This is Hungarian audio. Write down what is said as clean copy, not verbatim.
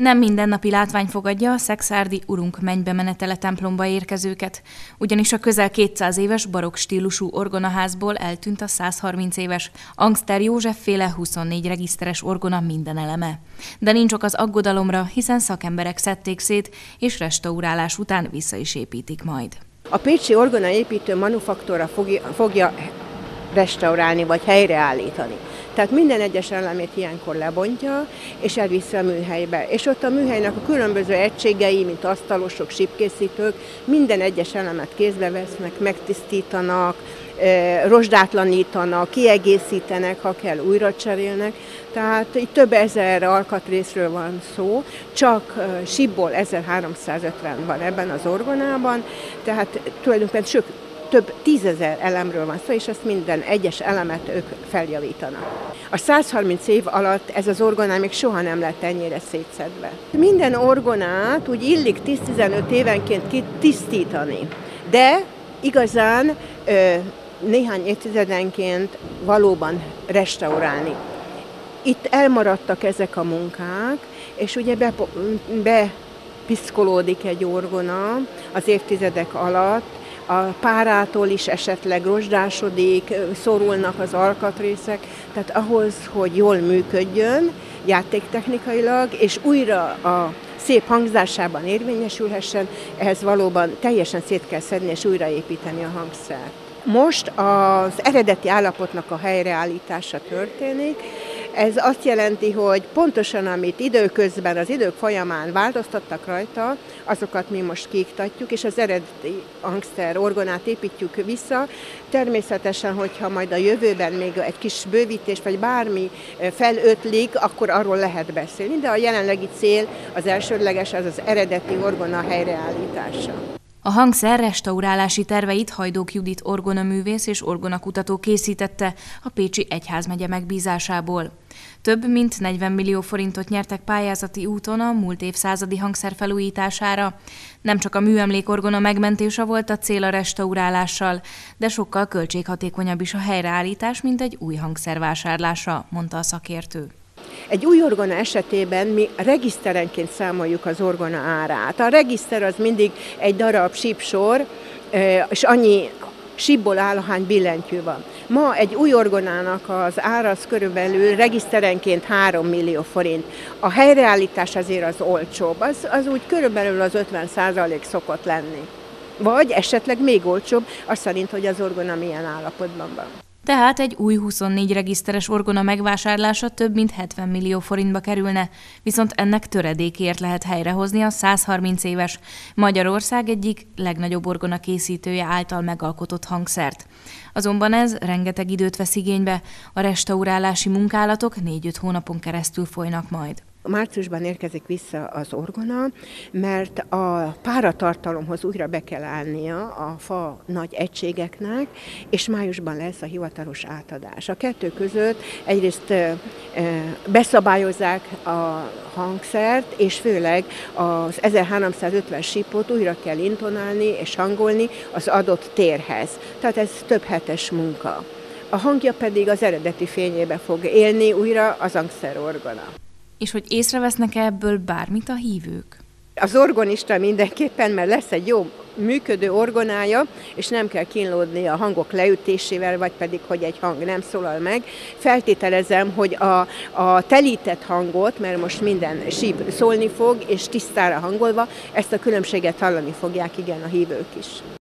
Nem mindennapi látvány fogadja a szekszárdi Urunk mennybe menetele templomba érkezőket, ugyanis a közel 200 éves barokk stílusú orgonaházból eltűnt a 130 éves Angster József-féle 24 regiszteres orgona minden eleme. De nincs ok az aggodalomra, hiszen szakemberek szedték szét, és restaurálás után vissza is építik majd. A pécsi orgonaépítő manufaktura fogja restaurálni vagy helyreállítani. Tehát minden egyes elemét ilyenkor lebontja, és elviszi a műhelybe. És ott a műhelynek a különböző egységei, mint asztalosok, sípkészítők, minden egyes elemet kézbe vesznek, megtisztítanak, rozsdátlanítanak, kiegészítenek, ha kell, újra cserélnek. Tehát itt több ezer alkatrészről van szó, csak sípból 1350 van ebben az orgonában, tehát tulajdonképpen több 10 000 elemről van szó, és ezt minden egyes elemet ők feljavítanak. A 130 év alatt ez az orgonám még soha nem lett ennyire szétszedve. Minden orgonát úgy illik 10-15 évenként tisztítani, de igazán néhány évtizedenként valóban restaurálni. Itt elmaradtak ezek a munkák, és ugye bepiszkolódik egy orgona az évtizedek alatt, a párától is esetleg rozsdásodik, szorulnak az alkatrészek, tehát ahhoz, hogy jól működjön játéktechnikailag, és újra a szép hangzásában érvényesülhessen, ehhez valóban teljesen szét kell szedni és újraépíteni a hangszert. Most az eredeti állapotnak a helyreállítása történik. Ez azt jelenti, hogy pontosan amit időközben, az idők folyamán változtattak rajta, azokat mi most kiiktatjuk, és az eredeti Angster orgonát építjük vissza. Természetesen, hogyha majd a jövőben még egy kis bővítés, vagy bármi felötlik, akkor arról lehet beszélni, de a jelenlegi cél, az elsődleges, az az eredeti orgona helyreállítása. A hangszer restaurálási terveit Hajdók Judit orgonaművész és orgonakutató készítette a Pécsi Egyházmegye megbízásából. Több mint 40 millió forintot nyertek pályázati úton a múlt évszázadi hangszer felújítására. Nem csak a műemlékorgona megmentése volt a cél a restaurálással, de sokkal költséghatékonyabb is a helyreállítás, mint egy új hangszer vásárlása, mondta a szakértő. Egy új orgona esetében mi regiszterenként számoljuk az orgona árát. A regiszter az mindig egy darab sípsor, és annyi sípból áll, ahány billentyű van. Ma egy új orgonának az ára az körülbelül regiszterenként 3 millió forint. A helyreállítás azért az olcsóbb, az úgy körülbelül az 50% szokott lenni. Vagy esetleg még olcsóbb, az szerint, hogy az orgona milyen állapotban van. Tehát egy új 24 regiszteres orgona megvásárlása több mint 70 millió forintba kerülne, viszont ennek töredékért lehet helyrehozni a 130 éves Magyarország egyik legnagyobb orgona készítője által megalkotott hangszert. Azonban ez rengeteg időt vesz igénybe, a restaurálási munkálatok 4-5 hónapon keresztül folynak majd. Márciusban érkezik vissza az orgona, mert a páratartalomhoz újra be kell állnia a fa nagy egységeknek, és májusban lesz a hivatalos átadás. A kettő között egyrészt beszabályozzák a hangszert, és főleg az 1350 sípot újra kell intonálni és hangolni az adott térhez. Tehát ez több hetes munka. A hangja pedig az eredeti fényébe fog élni újra az Angster orgona. És hogy észrevesznek ebből bármit a hívők? Az orgonista mindenképpen, mert lesz egy jó működő orgonája, és nem kell kínlódni a hangok leütésével, vagy pedig, hogy egy hang nem szólal meg. Feltételezem, hogy a telített hangot, mert most minden síp szólni fog, és tisztára hangolva, ezt a különbséget hallani fogják igen a hívők is.